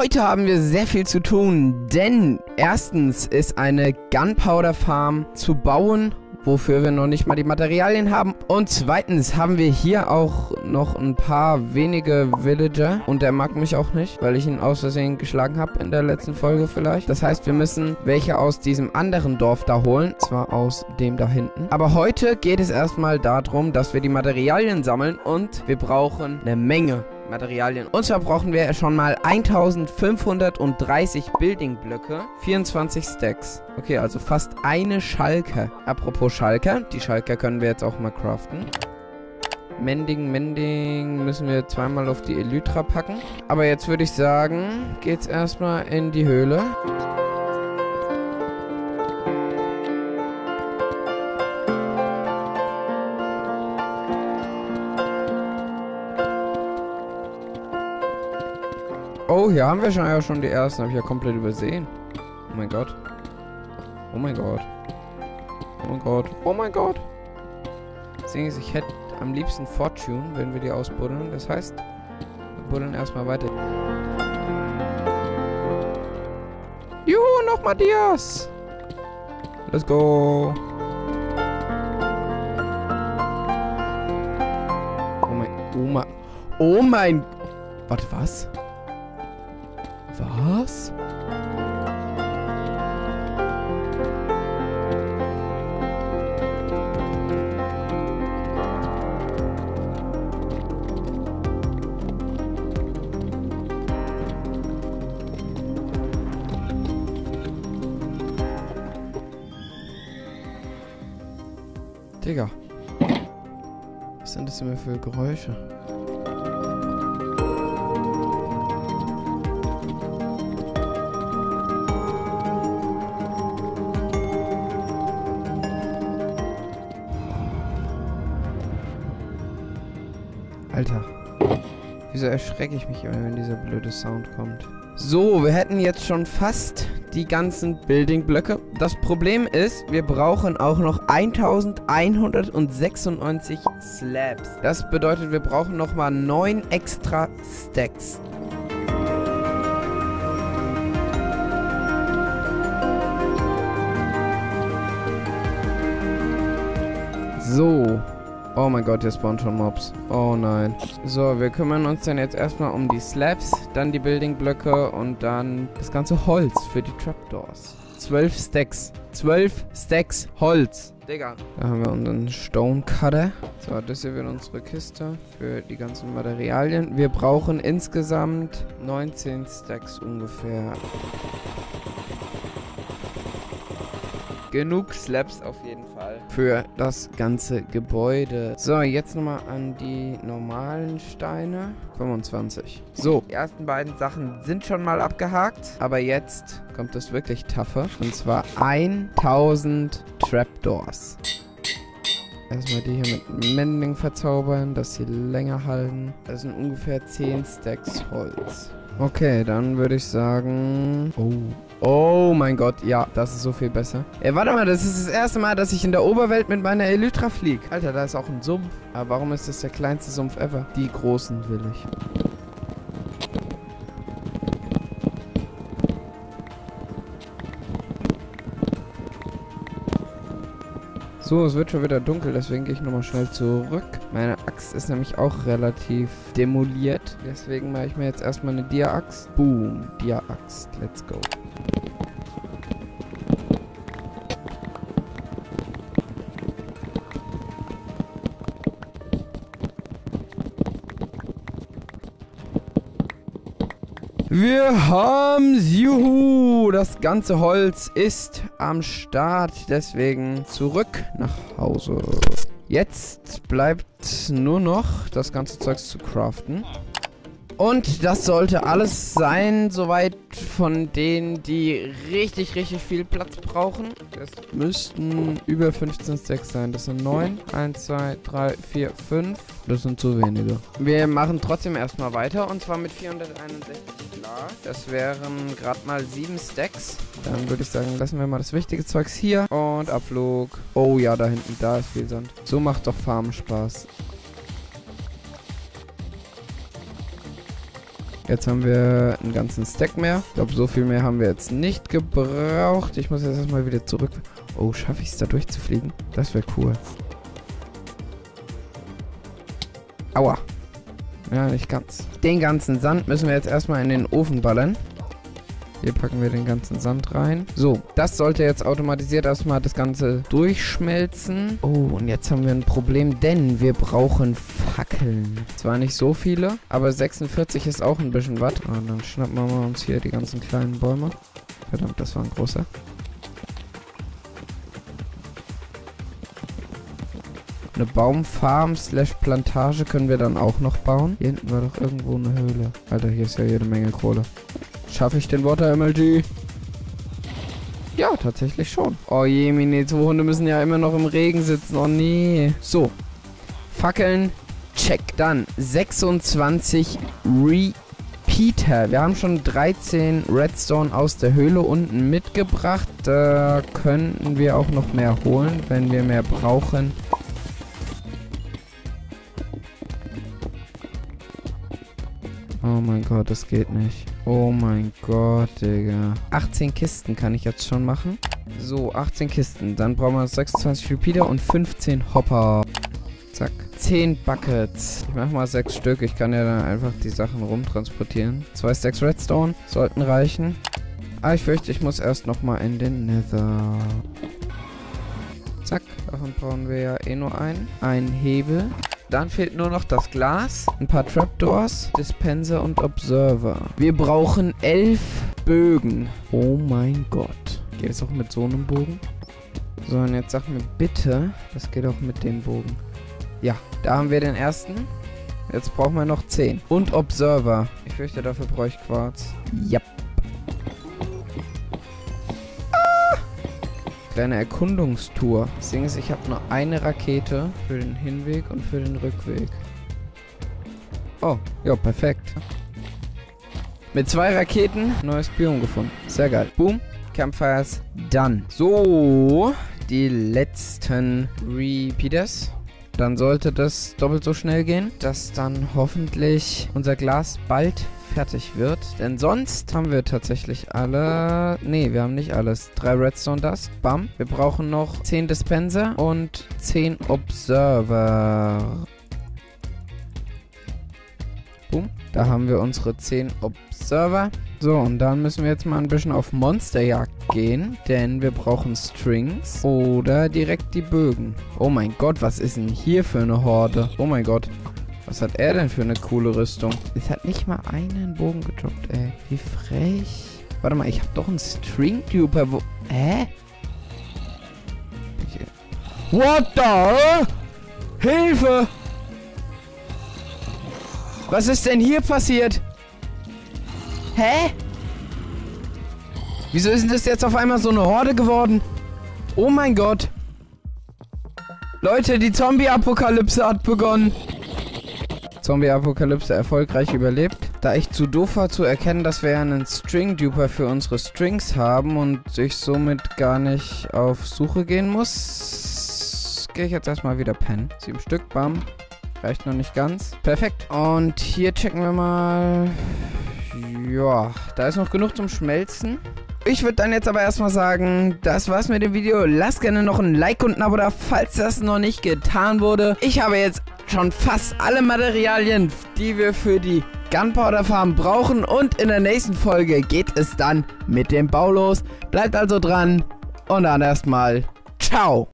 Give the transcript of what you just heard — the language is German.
Heute haben wir sehr viel zu tun, denn erstens ist eine Gunpowder Farm zu bauen, wofür wir noch nicht mal die Materialien haben. Und zweitens haben wir hier auch noch ein paar wenige Villager. Und der mag mich auch nicht, weil ich ihn aus Versehen geschlagen habe in der letzten Folge vielleicht. Das heißt, wir müssen welche aus diesem anderen Dorf da holen. Zwar aus dem da hinten. Aber heute geht es erstmal darum, dass wir die Materialien sammeln. Und wir brauchen eine Menge Materialien. Und zwar brauchen wir schon mal 1530 Building-Blöcke, 24 Stacks. Okay, also fast eine Schalke. Apropos Schalke, die Schalke können wir jetzt auch mal craften. Mending müssen wir zweimal auf die Elytra packen. Aber jetzt würde ich sagen, geht's erstmal in die Höhle. Oh, hier haben wir schon die ersten. Habe ich ja komplett übersehen. Oh mein Gott. Oh mein Gott. Oh mein Gott. Oh mein Gott. Das Ding ist, ich hätte am liebsten Fortune, wenn wir die ausbuddeln. Das heißt, wir buddeln erstmal weiter. Juhu, nochmal Dias. Let's go. Oh mein. Warte, was? Was? Digga. Was sind das immer für Geräusche? Alter, wieso erschrecke ich mich immer, wenn dieser blöde Sound kommt? So, wir hätten jetzt schon fast die ganzen Building-Blöcke. Das Problem ist, wir brauchen auch noch 1196 Slabs. Das bedeutet, wir brauchen nochmal 9 extra Stacks. So. Oh mein Gott, hier spawnen schon Mobs. Oh nein. So, wir kümmern uns dann jetzt erstmal um die Slabs, dann die Building-Blöcke und dann das ganze Holz für die Trapdoors. 12 Stacks. 12 Stacks Holz. Digga. Da haben wir unseren Stone Cutter. So, das hier wird unsere Kiste für die ganzen Materialien. Wir brauchen insgesamt 19 Stacks ungefähr. Genug Slabs auf jeden Fall für das ganze Gebäude. So, jetzt nochmal an die normalen Steine. 25. So, die ersten beiden Sachen sind schon mal abgehakt. Aber jetzt kommt das wirklich toughe. Und zwar 1000 Trapdoors. Erstmal die hier mit Mending verzaubern, dass sie länger halten. Das sind ungefähr 10 Stacks Holz. Okay, dann würde ich sagen... Oh mein Gott, ja, das ist so viel besser. Ey, warte mal, das ist das erste Mal, dass ich in der Oberwelt mit meiner Elytra fliege. Alter, da ist auch ein Sumpf. Aber warum ist das der kleinste Sumpf ever? Die großen will ich. So, es wird schon wieder dunkel, deswegen gehe ich nochmal schnell zurück. Meine Axt ist nämlich auch relativ demoliert. Deswegen mache ich mir jetzt erstmal eine Dia-Axt. Boom, Dia-Axt. Let's go. Wir haben's, juhu! Das ganze Holz ist am Start, deswegen zurück nach Hause. Jetzt bleibt nur noch das ganze Zeugs zu craften. Und das sollte alles sein, soweit von denen, die richtig viel Platz brauchen. Das müssten über 15 Stacks sein. Das sind 9. 1, 2, 3, 4, 5. Das sind zu wenige. Wir machen trotzdem erstmal weiter. Und zwar mit 461 Glas. Das wären gerade mal 7 Stacks. Dann würde ich sagen, lassen wir mal das wichtige Zeugs hier. Und Abflug. Oh ja, da hinten, da ist viel Sand. So macht doch Farmen Spaß. Jetzt haben wir einen ganzen Stack mehr. Ich glaube, so viel mehr haben wir jetzt nicht gebraucht. Ich muss jetzt erstmal wieder zurück. Oh, schaffe ich es da durchzufliegen? Das wäre cool. Aua. Ja, nicht ganz. Den ganzen Sand müssen wir jetzt erstmal in den Ofen ballern. Hier packen wir den ganzen Sand rein. So, das sollte jetzt automatisiert erstmal das Ganze durchschmelzen. Oh, und jetzt haben wir ein Problem, denn wir brauchen Fackeln. Zwar nicht so viele, aber 46 ist auch ein bisschen was. Und dann schnappen wir mal uns hier die ganzen kleinen Bäume. Verdammt, das war ein großer. Eine Baumfarm / Plantage können wir dann auch noch bauen. Hier hinten war doch irgendwo eine Höhle. Alter, hier ist ja jede Menge Kohle. Schaffe ich den Water MLG? Ja, tatsächlich schon. Oh je, meine 2 Hunde müssen ja immer noch im Regen sitzen. Oh nee. So. Fackeln. Check. Dann 26 Repeater. Wir haben schon 13 Redstone aus der Höhle unten mitgebracht. Da könnten wir auch noch mehr holen, wenn wir mehr brauchen. Oh mein Gott, das geht nicht. Oh mein Gott, Digga. 18 Kisten kann ich jetzt schon machen. So, 18 Kisten. Dann brauchen wir 26 Repeater und 15 Hopper. Zack. 10 Buckets. Ich mache mal 6 Stück. Ich kann ja dann einfach die Sachen rumtransportieren. 2 Stacks Redstone sollten reichen. Ah, ich fürchte, ich muss erst nochmal in den Nether. Zack. Davon brauchen wir ja eh nur einen. Ein Hebel. Dann fehlt nur noch das Glas, ein paar Trapdoors, Dispenser und Observer. Wir brauchen 11 Bögen. Oh mein Gott. Geht es auch mit so einem Bogen? So, und jetzt sag mir bitte, das geht auch mit dem Bogen. Ja, da haben wir den ersten. Jetzt brauchen wir noch 10. Und Observer. Ich fürchte, dafür brauche ich Quarz. Ja. Kleine Erkundungstour. Das Ding ist, ich habe nur eine Rakete für den Hinweg und für den Rückweg. Oh, ja, perfekt. Mit 2 Raketen neues Biom gefunden. Sehr geil. Boom. Campfires done. So, die letzten Repeaters. Dann sollte das doppelt so schnell gehen, dass dann hoffentlich unser Glas bald fertig wird. Denn sonst haben wir tatsächlich alle... Nee, wir haben nicht alles. 3 Redstone Dust. Bam. Wir brauchen noch 10 Dispenser und 10 Observer. Boom. Da haben wir unsere 10 Observer. So, und dann müssen wir jetzt mal ein bisschen auf Monsterjagd gehen, denn wir brauchen Strings oder direkt die Bögen. Oh mein Gott, was ist denn hier für eine Horde? Oh mein Gott. Was hat er denn für eine coole Rüstung? Es hat nicht mal einen Bogen gedroppt, ey. Wie frech. Warte mal, ich habe doch einen String-Duper. Hä? What the? Hilfe! Was ist denn hier passiert? Hä? Wieso ist denn das jetzt auf einmal so eine Horde geworden? Oh mein Gott. Leute, die Zombie-Apokalypse hat begonnen. Zombie-Apokalypse erfolgreich überlebt. Da ich zu doof war zu erkennen, dass wir ja einen String-Duper für unsere Strings haben und ich somit gar nicht auf Suche gehen muss, gehe ich jetzt erstmal wieder pennen. 7 Stück, bam. Reicht noch nicht ganz. Perfekt. Und hier checken wir mal... Ja, da ist noch genug zum Schmelzen. Ich würde dann jetzt aber erstmal sagen, das war's mit dem Video. Lasst gerne noch ein Like und ein Abo da, falls das noch nicht getan wurde. Ich habe jetzt schon fast alle Materialien, die wir für die Gunpowder Farm brauchen. Und in der nächsten Folge geht es dann mit dem Bau los. Bleibt also dran und dann erstmal ciao.